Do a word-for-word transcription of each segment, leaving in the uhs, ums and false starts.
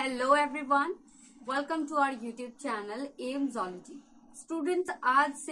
Hello everyone, welcome to our YouTube channel M zoology. Students, आज से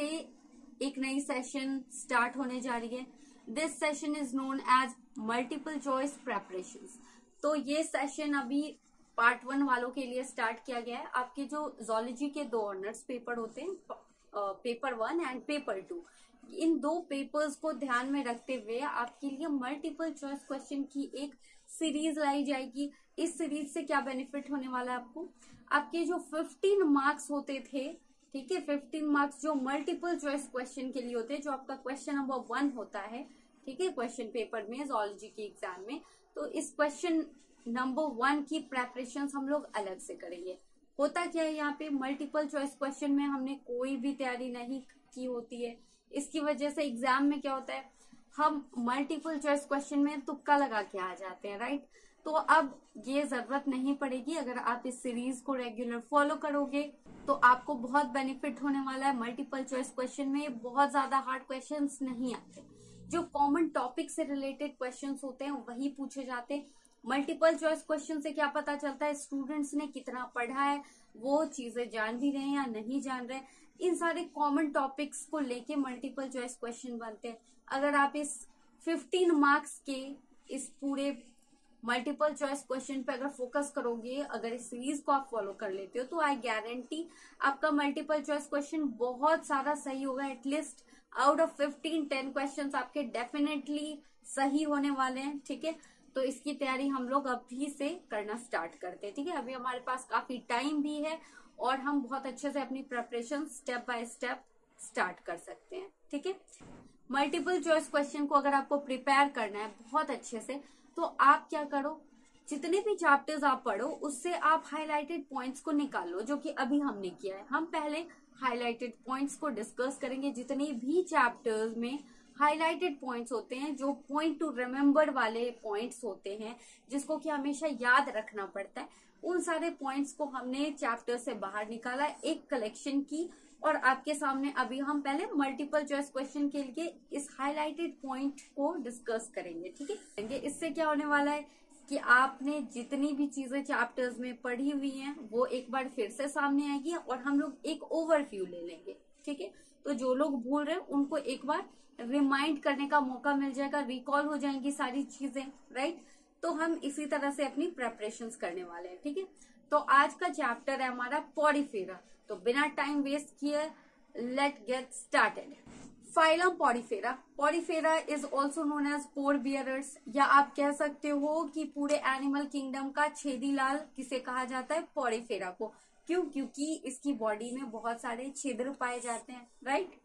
एक नई सेशन स्टार्ट होने जा रही है। This session is known as multiple choice preparations. तो ये सेशन अभी पार्ट वन वालों के लिए स्टार्ट किया गया है। आपके जो ज़ोलॉजी के दो ऑनर्स पेपर होते हैं, paper one and paper two, इन दो पेपर्स को ध्यान में रखते हुए आपके लिए मल्टीपल चॉइस क्वेश्चन की एक सीरीज लाई जाएगी। इस सीरीज से क्या बेनिफिट होने वाला है आपको, आपके जो पंद्रह मार्क्स होते थे, ठीक है, पंद्रह मार्क्स जो मल्टीपल चॉइस क्वेश्चन के लिए होते हैं, जो आपका क्वेश्चन नंबर वन होता है, ठीक है, क्वेश्चन पेपर में ज़ोलॉजी के एग्जाम में, तो इस क्वेश्चन नंबर वन की प्रेपरेशन हम लोग अलग से करेंगे। होता क्या है, यहाँ पे मल्टीपल चॉइस क्वेश्चन में हमने कोई भी तैयारी नहीं की होती है। इसकी वजह से एग्जाम में क्या होता है, हम मल्टीपल चॉइस क्वेश्चन में तुक्का लगा के आ जाते हैं, राइट। तो अब ये जरूरत नहीं पड़ेगी। अगर आप इस सीरीज को रेगुलर फॉलो करोगे तो आपको बहुत बेनिफिट होने वाला है। मल्टीपल चॉइस क्वेश्चन में बहुत ज्यादा हार्ड क्वेश्चंस नहीं आते, जो कॉमन टॉपिक से रिलेटेड क्वेश्चंस होते हैं वही पूछे जाते हैं। मल्टीपल चॉइस क्वेश्चन से क्या पता चलता है, स्टूडेंट्स ने कितना पढ़ा है, वो चीजें जान भी रहे हैं या नहीं जान रहे। इन सारे कॉमन टॉपिक्स को लेके मल्टीपल चॉइस क्वेश्चन बनते हैं। अगर आप इस पंद्रह मार्क्स के इस पूरे मल्टीपल चॉइस क्वेश्चन पे अगर फोकस करोगे, अगर इस सीरीज को आप फॉलो कर लेते हो, तो आई गारंटी आपका मल्टीपल चॉइस क्वेश्चन बहुत सारा सही होगा। At least out of fifteen ten question आपके डेफिनेटली सही होने वाले हैं, ठीक है। तो इसकी तैयारी हम लोग अभी से करना स्टार्ट करते हैं, ठीक है। अभी हमारे पास काफी टाइम भी है और हम बहुत अच्छे से अपनी preparation step by step start कर सकते हैं, ठीक है। मल्टीपल चॉइस क्वेश्चन को अगर आपको प्रिपेयर करना है बहुत अच्छे से, तो आप क्या करो, जितने भी चैप्टर्स आप पढ़ो उससे आप हाइलाइटेड पॉइंट्स को निकालो, जो कि अभी हमने किया है। हम पहले हाइलाइटेड पॉइंट्स को डिस्कस करेंगे। जितने भी चैप्टर्स में हाइलाइटेड पॉइंट्स होते हैं, जो पॉइंट टू रिमेम्बर वाले पॉइंट्स होते हैं, जिसको कि हमेशा याद रखना पड़ता है, उन सारे पॉइंट्स को हमने चैप्टर से बाहर निकाला, एक कलेक्शन की, और आपके सामने अभी हम पहले मल्टीपल चॉइस क्वेश्चन के लिए इस हाइलाइटेड पॉइंट को डिस्कस करेंगे, ठीक है। इससे क्या होने वाला है कि आपने जितनी भी चीजें चैप्टर्स में पढ़ी हुई हैं वो एक बार फिर से सामने आएगी और हम लोग एक ओवरव्यू ले लेंगे, ठीक है। तो जो लोग भूल रहे हैं उनको एक बार रिमाइंड करने का मौका मिल जाएगा, रिकॉल हो जाएंगी सारी चीजें, राइट। तो हम इसी तरह से अपनी प्रेपरेशंस करने वाले हैं, ठीक है। तो आज का चैप्टर है हमारा पॉरीफेरा। तो बिना टाइम वेस्ट किए let get started. Phylum porifera. Porifera is also known as pore bearers, या आप कह सकते हो कि पूरे एनिमल किंगडम का छेदीलाल किसे कहा जाता है, पॉरीफेरा को। क्यों? क्योंकि इसकी बॉडी में बहुत सारे छिद्र पाए जाते हैं, राइट।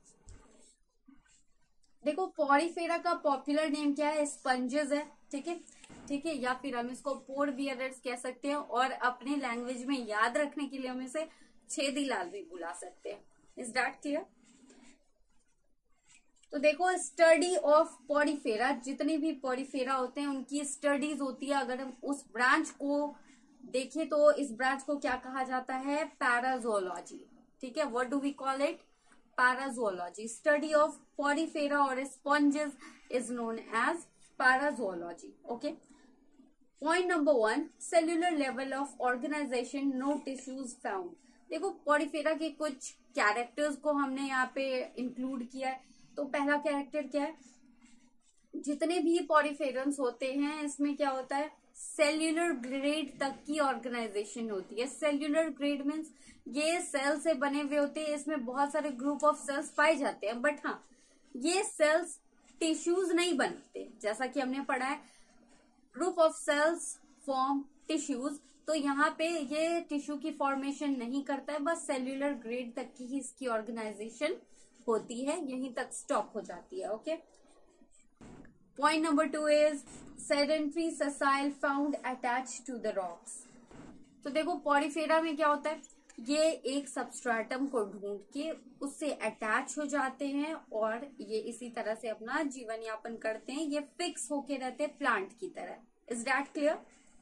देखो, पॉरीफेरा का पॉपुलर नेम क्या है, स्पंजेस है, ठीक है, ठीक है, या फिर हम इसको पोर बियरर्स कह सकते हैं, और अपने लैंग्वेज में याद रखने के लिए हम इसे छेदीलाल भी बुला सकते हैं। Is that clear? तो देखो, स्टडी ऑफ पॉरीफेरा, जितने भी पॉरीफेरा होते हैं उनकी स्टडीज होती है। अगर हम उस ब्रांच को देखें तो इस ब्रांच को क्या कहा जाता है, पैराजोलॉजी, ठीक है। What do we call it, parazoology. Study of porifera और sponges is known as parazoology, okay. Point number one, cellular level of organisation, no tissues found. देखो, पॉरीफेरा के कुछ कैरेक्टर्स को हमने यहाँ पे इंक्लूड किया है। तो पहला कैरेक्टर क्या है, जितने भी पॉरीफेरन्स होते हैं इसमें क्या होता है, सेल्यूलर ग्रेड तक की ऑर्गेनाइजेशन होती है। सेल्यूलर ग्रेड मीन्स ये सेल से बने हुए होते हैं, इसमें बहुत सारे ग्रुप ऑफ सेल्स पाए जाते हैं, बट हाँ, ये सेल्स टिश्यूज नहीं बनते। जैसा कि हमने पढ़ा है, group of cells form tissues, तो यहाँ पे ये टिश्यू की फॉर्मेशन नहीं करता है, बस सेल्यूलर ग्रेड तक की ही इसकी ऑर्गेनाइजेशन होती है, यहीं तक स्टॉप हो जाती है, okay. Point number two is sedentary sessile found attach to the rocks. तो देखो, पॉरीफेरा में क्या होता है, ये एक सबस्ट्रेटम को ढूंढ के उससे अटैच हो जाते हैं और ये इसी तरह से अपना जीवन यापन करते हैं। ये फिक्स होके रहते हैं प्लांट की तरह। Is that clear?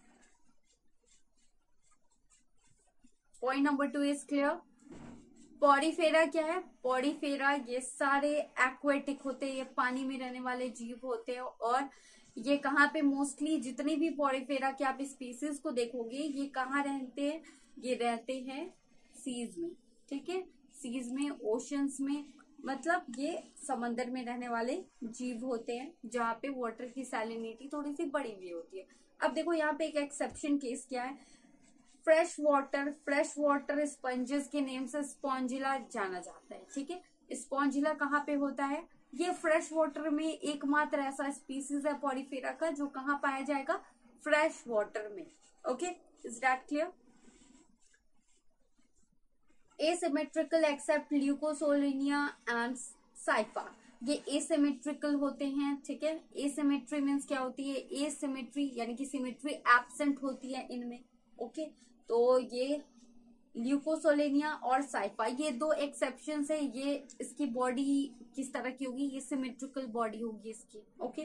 Point number two is clear. Porifera क्या है, पॉरीफेरा ये सारे एक्वेटिक होते हैं, ये पानी में रहने वाले जीव होते हैं, और ये कहाँ पे मोस्टली जितने भी पॉरीफेरा के आप स्पीसीज को देखोगे ये कहाँ रहते हैं, ये रहते हैं सीज में, ठीक है, सीज में, ओशंस में, मतलब ये समंदर में रहने वाले जीव होते हैं जहाँ पे वाटर की सैलिनिटी थोड़ी सी बढ़ी हुई होती है। अब देखो यहाँ पे एक एक्सेप्शन केस क्या है, fresh water, fresh water sponges के नेम से स्पॉन्जिला जाना जाता है, ठीक है। स्पॉन्जिला कहाँ पे होता है, ये फ्रेश वाटर में एकमात्र ऐसा स्पीसीज है पॉरीफेरा का जो कहाँ पाया जाएगा, फ्रेश वाटर में। Okay, is that clear? Asymmetrical except leucosolenia and scypha, ये एसिमेट्रिकल होते हैं, ठीक है। एसिमेट्री मीन्स क्या होती है, एसिमेट्री यानी कि सिमेट्री एब्सेंट होती है इनमें। ओके, तो ये ल्यूकोसोलेनिया और साइफा ये दो एक्सेप्शन है। ये इसकी बॉडी किस तरह की होगी, ये सिमेट्रिकल बॉडी होगी इसकी। ओके,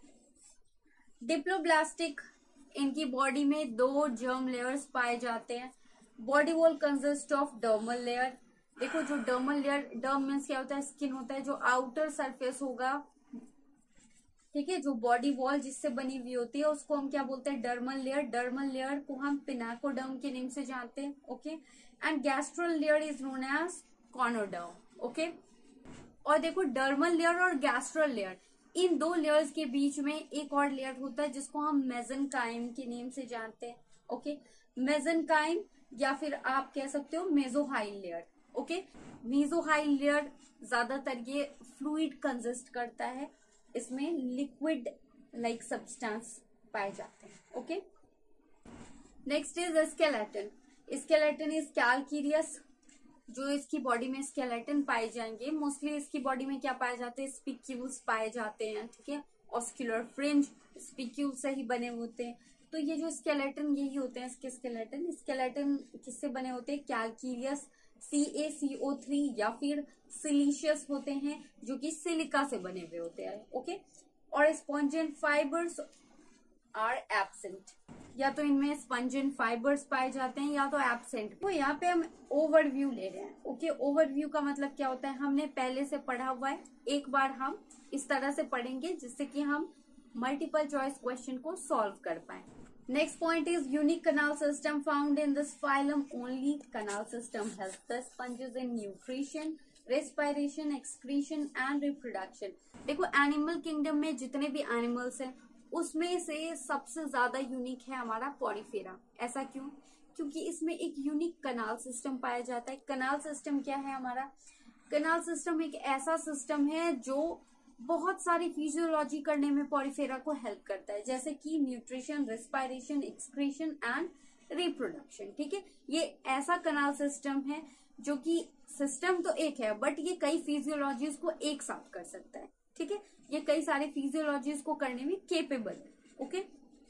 डिप्लोब्लास्टिक, इनकी बॉडी में दो जर्म लेयर्स पाए जाते हैं। Body wall consist of dermal layer, देखो जो डर्मल लेयर, डर्म मीन्स क्या होता है, स्किन होता है, जो आउटर सरफेस होगा, ठीक है, जो बॉडी वॉल जिससे बनी हुई होती है उसको हम क्या बोलते हैं, डर्मल लेयर। डर्मल लेयर को हम पिनाकोडर्म के नेम से जानते हैं। Okay, and gastral layer is known as choanoderm. Okay, और देखो डर्मल लेयर और गैस्ट्रल लेयर, इन दो लेयर्स के बीच में एक और लेयर होता है जिसको हम मेसेनकाइम के नेम से जानते हैं। ओके, मेसेनकाइम या फिर आप कह सकते हो mesohyl layer. Okay, mesohyl layer ज्यादातर ये फ्लूइड कंसिस्ट करता है, इसमें लिक्विड लाइक सब्सटेंस पाए जाते हैं। Okay, next is skeleton. Skeleton is calcareous, जो इसकी बॉडी में स्केलेटन पाए जाएंगे। मोस्टली इसकी बॉडी में क्या पाए जाते हैं, स्पिक्यूल्स पाए जाते हैं, ठीक है। ऑस्क्यूलर फ्रिंज स्पिक्यूल से ही बने होते हैं। तो ये जो स्केलेटन यही होते हैं इसके स्केलेटन। स्केलेटन किससे बने होते हैं, कैलकेरियस, सी ए सी ओ थ्री या फिर सिलिशियस होते हैं जो कि सिलिका से बने हुए होते हैं। ओके, और स्पॉन्जियन फाइबर्स आर एब्सेंट, या तो इनमें स्पंजियन फाइबर्स पाए जाते हैं या तो एब्सेंट। तो यहाँ पे हम ओवरव्यू ले रहे हैं। ओके, ओवरव्यू का मतलब क्या होता है, हमने पहले से पढ़ा हुआ है, एक बार हम इस तरह से पढ़ेंगे जिससे कि हम मल्टीपल चॉइस क्वेश्चन को सॉल्व कर पाए। Next point is unique canal system found in this phylum. Only canal system helps the sponges in nutrition, respiration, excretion and reproduction. देखो एनिमल किंगडम में जितने भी एनिमल्स हैं उसमें से सबसे ज्यादा यूनिक है हमारा पॉरीफेरा। ऐसा क्यों? क्योंकि इसमें एक यूनिक कनाल सिस्टम पाया जाता है। कनाल सिस्टम क्या है हमारा, कनाल सिस्टम एक ऐसा सिस्टम है जो बहुत सारी फिजियोलॉजी करने में पॉरीफेरा को हेल्प करता है, जैसे कि nutrition, respiration, excretion and reproduction. ठीक है, ये ऐसा कनाल सिस्टम है जो कि सिस्टम तो एक है बट ये कई फिजियोलॉजीज को एक साथ कर सकता है। ठीक है, ये कई सारे फिजियोलॉजीज को करने में केपेबल है। Okay,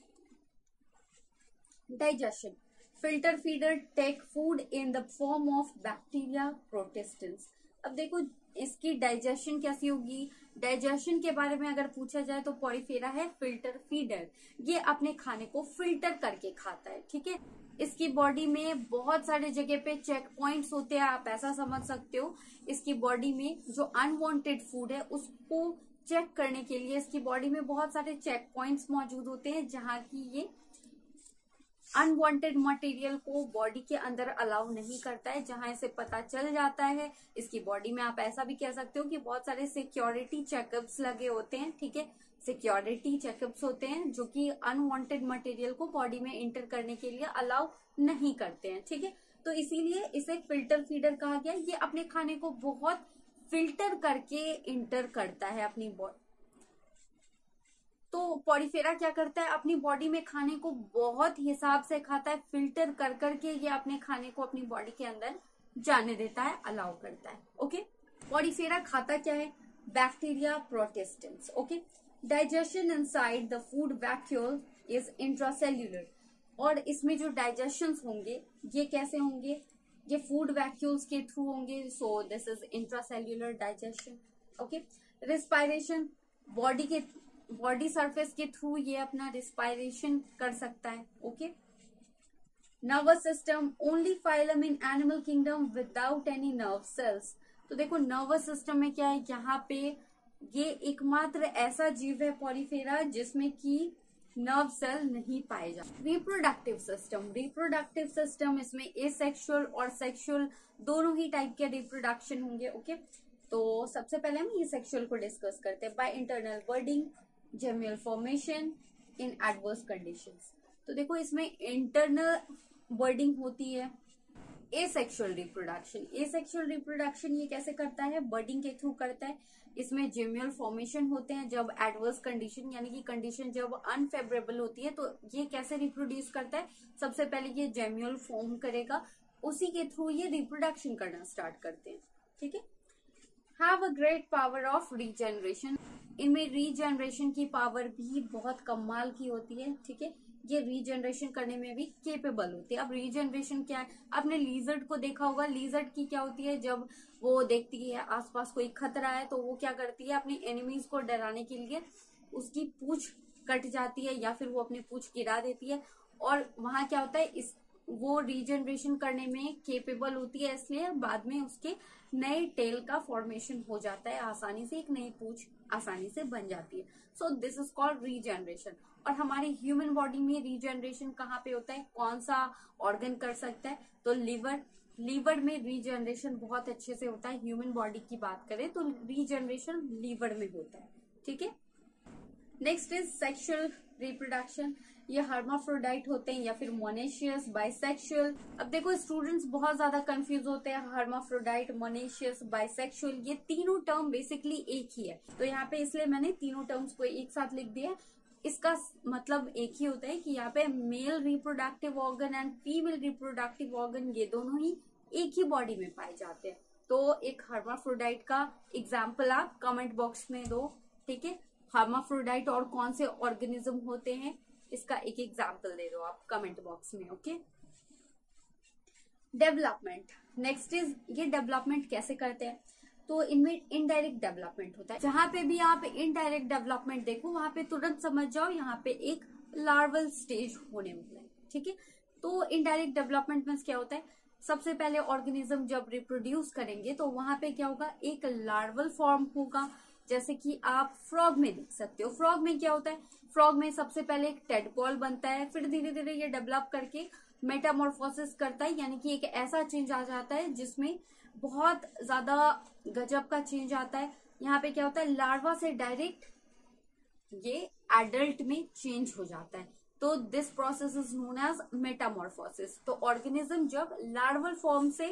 digestion, filter feeder take food in the form of bacteria protistans. अब देखो इसकी डाइजेशन कैसी होगी, डाइजेशन के बारे में अगर पूछा जाए तो पॉरीफेरा है फिल्टर फीडर, ये अपने खाने को फिल्टर करके खाता है। ठीक है, इसकी बॉडी में बहुत सारे जगह पे चेक पॉइंट्स होते हैं, आप ऐसा समझ सकते हो। इसकी बॉडी में जो अनवांटेड फूड है उसको चेक करने के लिए इसकी बॉडी में बहुत सारे चेक पॉइंट्स मौजूद होते हैं जहां की ये अनवांटेड मटेरियल को बॉडी के अंदर अलाउ नहीं करता है, जहां इसे पता चल जाता है। इसकी बॉडी में आप ऐसा भी कह सकते हो कि बहुत सारे सिक्योरिटी चेकअप्स लगे होते हैं। ठीक है, सिक्योरिटी चेकअप्स होते हैं जो कि अनवांटेड मटेरियल को बॉडी में इंटर करने के लिए अलाउ नहीं करते हैं। ठीक है, तो इसीलिए इसे फिल्टर फीडर कहा गया। ये अपने खाने को बहुत फिल्टर करके इंटर करता है अपनी बॉडी। तो पॉरीफेरा क्या करता है, अपनी बॉडी में खाने को बहुत हिसाब से खाता है, फिल्टर कर करके ये अपने खाने को अपनी बॉडी के अंदर जाने देता है, अलाउ करता है। ओके, पॉरीफेरा खाता क्या है, bacteria protistans. Okay, digestion inside the food vacuole is intracellular, और इसमें जो डाइजेशन होंगे ये कैसे होंगे, ये फूड वैक्यूल्स के थ्रू होंगे। So this is intracellular digestion. Okay, respiration, body के बॉडी सरफेस के थ्रू ये अपना रिस्पायरेशन कर सकता है। Okay, nervous system, only phylum in animal kingdom without any nerve cells. तो देखो नर्वस सिस्टम में क्या है, यहाँ पे ये एकमात्र ऐसा जीव है पॉलीफेरा जिसमें कि नर्व सेल नहीं पाए जाते। रिप्रोडक्टिव सिस्टम, रिप्रोडक्टिव सिस्टम इसमें एसेक्सुअल और सेक्सुअल दोनों ही टाइप के रिप्रोडक्शन होंगे। ओके, तो सबसे पहले हम ये सेक्सुअल को डिस्कस करते हैं। By internal budding, gemmule formation in adverse conditions. तो देखो इसमें इंटरनल बर्डिंग होती है। एसेक्सुअल रिप्रोडक्शन, एसेक्सुअल रिप्रोडक्शन ये कैसे करता है? बर्डिंग के थ्रू करता है। इसमें जेम्यूल फॉर्मेशन होते हैं जब एडवर्स कंडीशन यानी कि कंडीशन जब अनफेवरेबल होती है, तो ये कैसे रिप्रोड्यूस करता है? सबसे पहले ये जेम्यूल फॉर्म करेगा, उसी के थ्रू ये रिप्रोडक्शन करना स्टार्ट करते हैं। ठीक है, have a great power of regeneration, इनमें रीजनरेशन की पावर भी बहुत कमाल की होती है। ठीक है, ये रीजनरेशन करने में भी केपेबल होती है। अब रीजनरेशन क्या है? आपने लीजर्ड को देखा होगा, लीजर्ड की क्या होती है? जब वो देखती है आसपास कोई खतरा है तो वो क्या करती है? अपनी एनिमीज को डराने के लिए उसकी पूंछ कट जाती है या फिर वो अपनी पूंछ गिरा देती है, और वहां क्या होता है, इस वो रीजनरेशन करने में केपेबल होती है, इसलिए बाद में उसके नए टेल का फॉर्मेशन हो जाता है आसानी से, एक नई पूंछ आसानी से बन जाती है। So this is called regeneration. और हमारे ह्यूमन बॉडी में रीजनरेशन कहाँ पे होता है? कौन सा ऑर्गन कर सकता है? तो लिवर, लीवर में रीजनरेशन बहुत अच्छे से होता है। ह्यूमन बॉडी की बात करें तो रीजनरेशन लीवर में होता है। ठीक है, नेक्स्ट इज सेक्सुअल रिप्रोडक्शन। ये हर्माफ्रोडाइट होते हैं या फिर मोनेशियस, बाइसेक्सुअल। अब देखो स्टूडेंट्स बहुत ज्यादा कंफ्यूज होते हैं, हर्माफ्रोडाइट, मोनेशियस, बाइसेक्सुअल, ये तीनों टर्म बेसिकली एक ही है। तो यहाँ पे इसलिए मैंने तीनों टर्म्स को एक साथ लिख दिया। इसका मतलब एक ही होता है कि यहाँ पे male reproductive organ and female reproductive organ ये दोनों ही एक ही बॉडी में पाए जाते हैं। तो एक हर्माफ्रोडाइट का एग्जाम्पल आप कमेंट बॉक्स में दो। ठीक है, हर्माफ्रोडाइट और कौन से ऑर्गेनिज्म होते हैं इसका एक एग्जाम्पल दे दो आप कमेंट बॉक्स में। ओके, डेवलपमेंट, नेक्स्ट इज ये डेवलपमेंट कैसे करते हैं? तो इनमें इनडायरेक्ट डेवलपमेंट होता है। जहां पे भी आप इनडायरेक्ट डेवलपमेंट देखो वहां पे तुरंत समझ जाओ यहाँ पे एक लार्वल स्टेज होने वाला है। ठीक है, तो इनडायरेक्ट डेवलपमेंट में क्या होता है? सबसे पहले ऑर्गेनिज्म जब रिप्रोड्यूस करेंगे तो वहां पे क्या होगा? एक लार्वल फॉर्म होगा, जैसे कि आप फ्रॉग में देख सकते हो। फ्रॉग में क्या होता है? फ्रॉग में सबसे पहले एक टेडपॉल बनता है, फिर धीरे धीरे ये डेवलप करके मेटामॉर्फोसिस करता है, यानी कि एक ऐसा चेंज आ जाता है जिसमें बहुत ज्यादा गजब का चेंज आता है। यहाँ पे क्या होता है? लार्वा से डायरेक्ट ये एडल्ट में चेंज हो जाता है। तो this process is known as metamorphosis. तो ऑर्गेनिज्म जब लार्वल फॉर्म से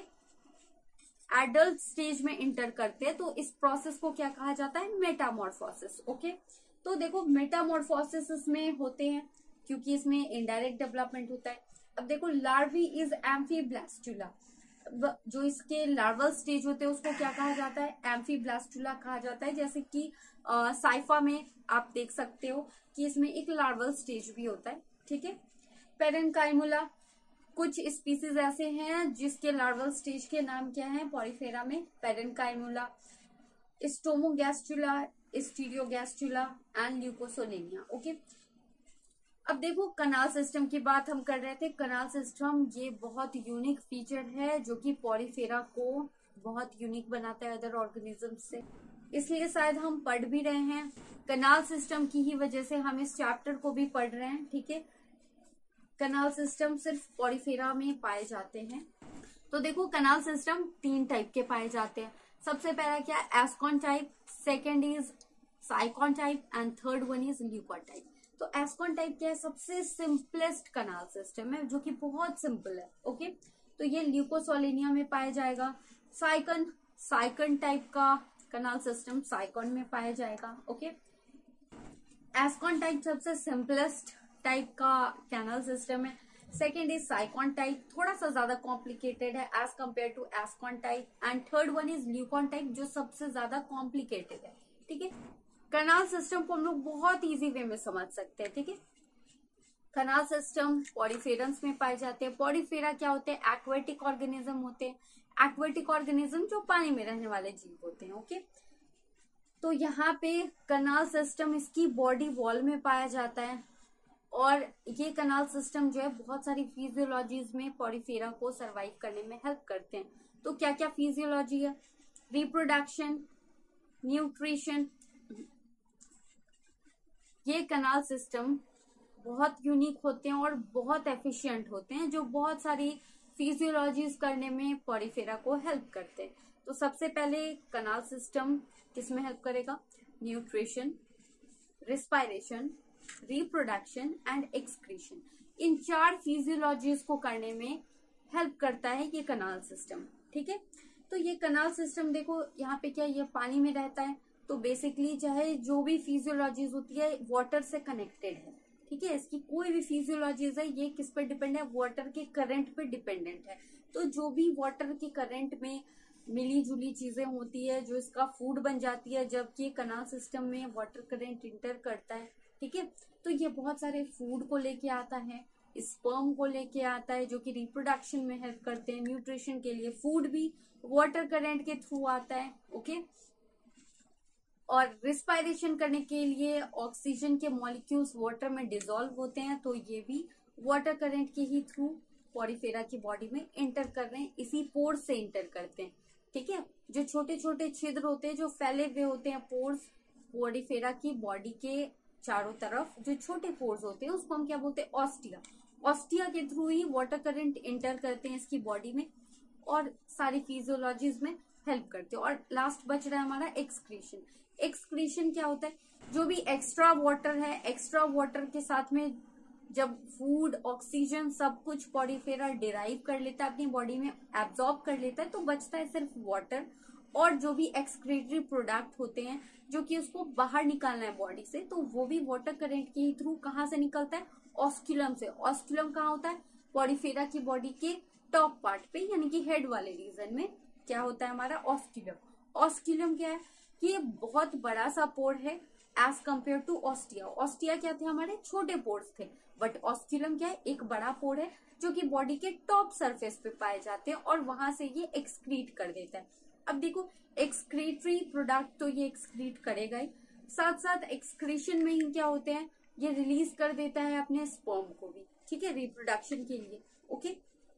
एडल्ट स्टेज में इंटर करते हैं तो इस प्रोसेस को क्या कहा जाता है? मेटामॉर्फोसिस। ओके, तो देखो मेटामॉर्फोसिस इसमें होते हैं क्योंकि इसमें इनडायरेक्ट डेवलपमेंट होता है। अब देखो लार्वी इज एम्फीब्लास्टुला, जो इसके लार्वल स्टेज होते हैं उसको क्या कहा जाता है? एम्फीब्लास्टुला कहा जाता है। जैसे कि साइफा में आप देख सकते हो कि इसमें एक लार्वल स्टेज भी होता है। ठीक है, पेरेन्काइमुला, कुछ स्पीसीज ऐसे हैं जिसके लार्वल स्टेज के नाम क्या है पॉलीफेरा में? Parenchymula, stomoblastula, stereogastrula and Leucosolenia. Okay, अब देखो कनाल सिस्टम की बात हम कर रहे थे। कनाल सिस्टम ये बहुत यूनिक फीचर है जो कि पॉलीफेरा को बहुत यूनिक बनाता है अदर ऑर्गेनिज्म से, इसलिए शायद हम पढ़ भी रहे हैं। कनाल सिस्टम की ही वजह से हम इस चैप्टर को भी पढ़ रहे हैं। ठीक है, कनाल सिस्टम सिर्फ पॉलीफेरा में पाए जाते हैं। तो देखो कनाल सिस्टम तीन टाइप के पाए जाते हैं। सबसे पहला क्या है? Ascon type, second is sycon type and third one is leucon type. तो एस्कॉन टाइप क्या है? सबसे सिंपलेस्ट कनाल सिस्टम है जो कि बहुत सिंपल है। ओके, तो ये ल्यूकोसोलेनिया में पाया जाएगा। साइकन, साइकन टाइप का कनाल सिस्टम साइकॉन में पाया जाएगा। ओके, एस्कॉन टाइप सबसे सिंपलेस्ट टाइप का कैनाल सिस्टम है। सेकेंड इज साइकॉन टाइप, थोड़ा सा ज्यादा कॉम्प्लिकेटेड है as compare to ascon type. And third one is leucon type जो सबसे ज्यादा कॉम्प्लिकेटेड है। ठीक है, कनाल सिस्टम को हम लोग बहुत इजी वे में समझ सकते हैं। ठीक है, कनाल सिस्टम पॉलीफेरन्स में पाए जाते हैं। पॉलीफेरा क्या होते हैं? एक्वेटिक ऑर्गेनिज्म होते हैं। एक्वेटिक ऑर्गेनिज्म जो पानी में रहने वाले जीव होते हैं। ओके, तो यहाँ पे कनाल सिस्टम इसकी बॉडी वॉल में पाया जाता है और ये कनाल सिस्टम जो है बहुत सारी फिजियोलॉजीज में पॉलीफेरा को सरवाइव करने में हेल्प करते हैं। तो क्या क्या फिजियोलॉजी है? रिप्रोडक्शन, न्यूट्रिशन, ये कनाल सिस्टम बहुत यूनिक होते हैं और बहुत एफिशिएंट होते हैं, जो बहुत सारी फिजियोलॉजीज करने में पॉरीफेरा को हेल्प करते हैं। तो सबसे पहले कनाल सिस्टम किसमें हेल्प करेगा? Nutrition, respiration, reproduction and excretion, इन चार फिजियोलॉजीज को करने में हेल्प करता है ये कनाल सिस्टम। ठीक है, तो ये कनाल सिस्टम देखो यहाँ पे क्या, ये पानी में रहता है, तो बेसिकली चाहे जो भी फिजियोलॉजीज होती है वाटर से कनेक्टेड है। ठीक है, इसकी कोई भी फिजियोलॉजीज है ये किस पर डिपेंड है? वाटर के करंट पे डिपेंडेंट है। तो जो भी वाटर के करंट में मिली जुली चीजें होती है जो इसका फूड बन जाती है जब ये कनाल सिस्टम में वाटर करंट इंटर करता है। ठीक है, तो ये बहुत सारे फूड को लेके आता है, स्पर्म को लेके आता है जो कि रिप्रोडक्शन में हेल्प करते हैं, न्यूट्रिशन के लिए फूड भी वाटर करंट के थ्रू आता है। ओके, और रिस्पायरेशन करने के लिए ऑक्सीजन के मॉलिक्यूल्स वाटर में डिसॉल्व होते हैं, तो ये भी वाटर करंट के ही थ्रू पॉरीफेरा की बॉडी में एंटर कर रहे हैं, इसी पोर से एंटर करते हैं। ठीक है, जो छोटे छोटे छिद्र होते हैं जो फैले हुए होते हैं पोर्स पॉरीफेरा की बॉडी के चारों तरफ, जो छोटे पोर्स होते हैं उसको हम क्या बोलते हैं? ऑस्टिया। ऑस्टिया के थ्रू ही वाटर करंट एंटर करते हैं इसकी बॉडी में और सारी फिजियोलॉजीज में हेल्प करते हैं। और लास्ट बच रहा है हमारा एक्सक्रीशन। एक्सक्रीशन क्या होता है? जो भी एक्स्ट्रा वाटर है, एक्स्ट्रा वाटर के साथ में जब फूड, ऑक्सीजन सब कुछ पॉरीफेरा डिराइव कर लेता है अपनी बॉडी में, एब्जॉर्ब कर लेता है, तो बचता है सिर्फ वाटर और जो भी एक्सक्रीटरी प्रोडक्ट होते हैं जो कि उसको बाहर निकालना है बॉडी से, तो वो भी वाटर करंट के थ्रू कहाँ से निकलता है? ऑस्क्यूलम से। ऑस्क्यूलम कहाँ होता है? पॉरीफेरा की बॉडी के टॉप पार्ट पे, यानी कि हेड वाले रीजन में क्या होता है हमारा? ऑस्क्यूलम। ऑस्क्यूलम क्या है? ये बहुत बड़ा सा पोर है as compare to ostia. Ostia क्या थे? हमारे छोटे पोर्स थे, बट ऑस्क्यूलम क्या है? एक बड़ा पोर है जो कि बॉडी के टॉप सरफेस पे पाए जाते हैं और वहां से ये एक्सक्रीट कर देता है। अब देखो, एक्सक्रीटरी प्रोडक्ट तो ये एक्सक्रीट करेगा ही, साथ साथ एक्सक्रीशन में ही क्या होते हैं? ये रिलीज कर देता है अपने स्पर्म को भी। ठीक है, रिप्रोडक्शन के लिए। ओके,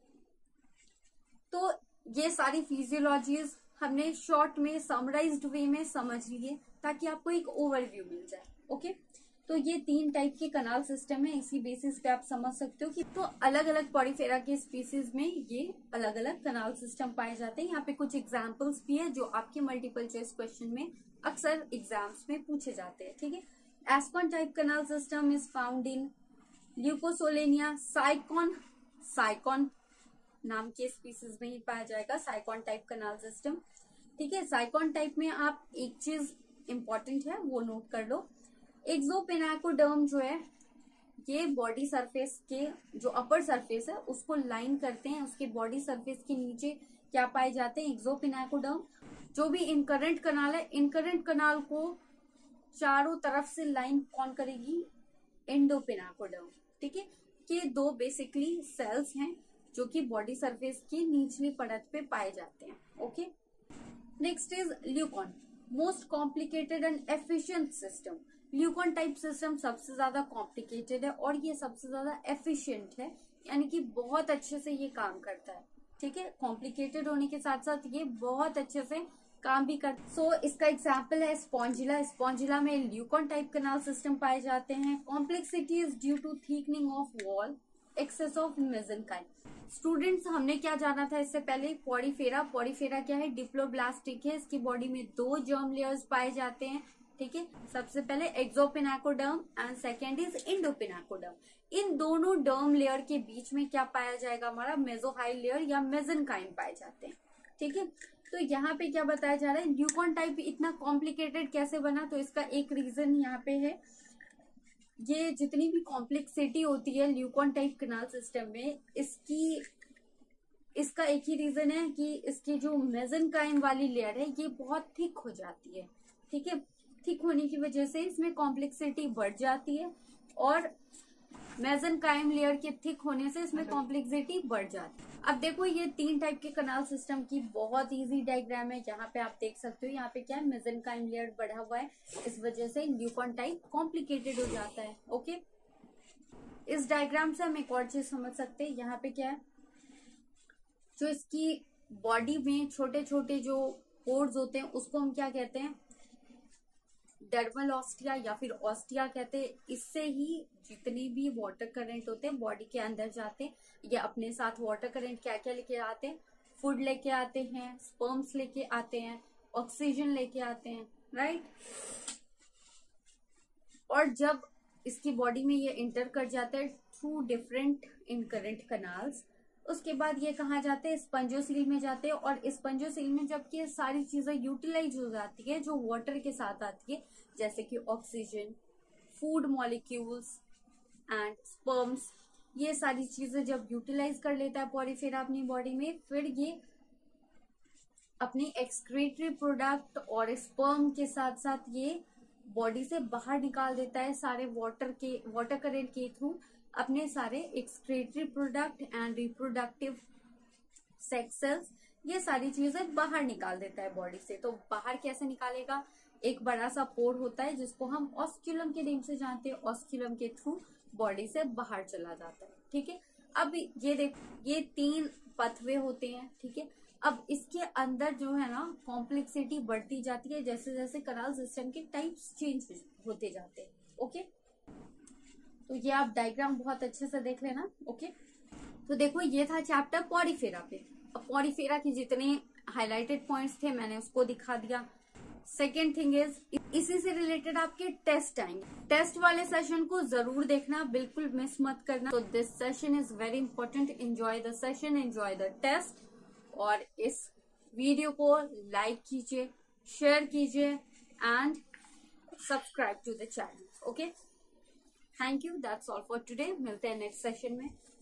तो ये सारी फिजियोलॉजीज हमने शॉर्ट में समराइज्ड वे में समझ लिए ताकि आपको एक ओवरव्यू मिल जाए। ओके, तो ये तीन टाइप के कनाल सिस्टम है, इसी बेसिस पे आप समझ सकते हो कि तो अलग अलग पॉरीफेरा के स्पीसीज में ये अलग अलग कनाल सिस्टम पाए जाते हैं। यहाँ पे कुछ एग्जाम्पल्स भी है जो आपके मल्टीपल चॉइस क्वेश्चन में अक्सर एग्जाम्स में पूछे जाते हैं। ठीक है, ascon type canal system is found in Leucosolenia sycon. Sycon नाम के स्पीसीज में ही पाया जाएगा साइकॉन टाइप कनाल सिस्टम। ठीक है, साइकॉन टाइप में आप एक चीज इंपॉर्टेंट है वो नोट कर लो, एक्सोपिनाकोडर्म जो है ये बॉडी सरफेस के जो अपर सरफेस है उसको लाइन करते हैं, उसके बॉडी सरफेस के नीचे क्या पाए जाते हैं? एक्सोपिनाकोडर्म। जो भी इनकरेंट कनाल है, इनकरेंट कनाल को चारों तरफ से लाइन कौन करेगी? एंडोपिनाकोडर्म। ठीक है, ये दो बेसिकली सेल्स हैं जो कि बॉडी सरफेस की निचली परत पे पाए जाते हैं। Okay, next is leucon, most complicated and efficient system. Leucon type system सबसे ज्यादा कॉम्प्लिकेटेड है और ये सबसे ज्यादा एफिशिएंट है, यानी कि बहुत अच्छे से ये काम करता है। ठीक है, कॉम्प्लिकेटेड होने के साथ साथ ये बहुत अच्छे से काम भी कर। सो so, इसका एग्जाम्पल है स्पॉन्जिला। स्पॉन्जिला में ल्यूकॉन टाइप कनाल सिस्टम पाए जाते हैं। Complexity is due to thickening of wall, excess of mesenchyme. Students, हमने क्या जाना था इससे पहले? पॉरीफेरा। पॉरीफेरा क्या है? डिप्लोब्लास्टिक है, इसकी बॉडी में दो जर्म लेयर्स पाए जाते हैं। ठीक है, सबसे पहले exopinacoderm and second is endopinacoderm. इन दोनों डर्म लेयर के बीच में क्या पाया जाएगा? हमारा मेसोहाइल लेयर या मेसेनकाइम पाए जाते हैं। ठीक है, तो यहाँ पे क्या बताया जा रहा है? ल्यूकॉन टाइप इतना कॉम्प्लिकेटेड कैसे बना? तो इसका एक रीजन यहाँ पे है, ये जितनी भी कॉम्प्लेक्सिटी होती है ल्यूकॉन टाइप कनाल सिस्टम में, इसकी इसका एक ही रीजन है कि इसकी जो मेसेनकाइम वाली लेयर है ये बहुत थिक हो जाती है। ठीक है, थिक होने की वजह से इसमें कॉम्प्लेक्सिटी बढ़ जाती है और मेसेनकाइम लेयर के थिक होने से इसमें कॉम्प्लेक्सिटी बढ़ जाती है। अब देखो, ये तीन टाइप के कनाल सिस्टम की बहुत इजी डायग्राम है। यहाँ पे आप देख सकते हो, यहाँ पे क्या है? मेसेनकाइम लेयर बढ़ा हुआ है, इस वजह से ल्यूकॉन टाइप कॉम्प्लिकेटेड हो जाता है। ओके, इस डायग्राम से हम एक और चीज समझ सकते हैं। यहाँ पे क्या है? जो इसकी बॉडी में छोटे छोटे जो पोर्स होते हैं उसको हम क्या कहते हैं? डर्मल ऑस्टिया या फिर ऑस्टिया कहते हैं। इससे ही जितने भी वाटर करंट होते हैं बॉडी के अंदर जाते हैं। ये अपने साथ वाटर करंट क्या क्या लेके आते हैं? फूड लेके आते हैं, स्पर्म्स लेके आते हैं, ऑक्सीजन लेके आते हैं, राइट। और जब इसकी बॉडी में ये इंटर कर जाते हैं थ्रू डिफरेंट इनकरेंट कनाल्स, उसके बाद ये कहाँ जाते हैं? स्पंजोसील में जाते हैं। और स्पंजोसील में जब ये सारी चीजें यूटिलाइज हो जाती है जो वाटर के साथ आती है, जैसे कि oxygen, food molecules and sperms, ये सारी चीजें जब यूटिलाइज कर लेता है पॉरीफेरा अपनी बॉडी में, फिर ये अपनी एक्सक्रीटरी प्रोडक्ट और स्पर्म के साथ साथ ये बॉडी से बाहर निकाल देता है सारे वाटर के वाटर करंट के थ्रू अपने सारे excretory product and reproductive sex cells, ये सारी चीजें बाहर निकाल देता है बॉडी से। तो बाहर कैसे निकालेगा? एक बड़ा सा पोर होता है जिसको हम ऑस्क्यूलम के नेम से जानते हैं। ऑस्क्यूलम के थ्रू बॉडी से बाहर चला जाता है, ठीक है। अब ये देख, ये तीन पथवे होते हैं, ठीक है। अब इसके अंदर जो है ना कॉम्प्लेक्सिटी बढ़ती जाती है जैसे जैसे कनाल सिस्टम के टाइप्स चेंज होते जाते हैं, ओके। तो ये आप डायग्राम बहुत अच्छे से देख लेना, ओके। तो देखो ये था चैप्टर पॉरीफेरा पे। अब पॉरीफेरा के जितने हाईलाइटेड पॉइंट्स थे मैंने उसको दिखा दिया। सेकेंड थिंग इज, इसी से रिलेटेड आपके टेस्ट आएंगे। टेस्ट वाले सेशन को जरूर देखना, बिल्कुल मिस मत करना। तो this session is very important. Enjoy the session, enjoy the test. और इस वीडियो को लाइक कीजिए, शेयर कीजिए and subscribe to the channel, okay. Thank you, that's all for today. मिलते हैं नेक्स्ट सेशन में।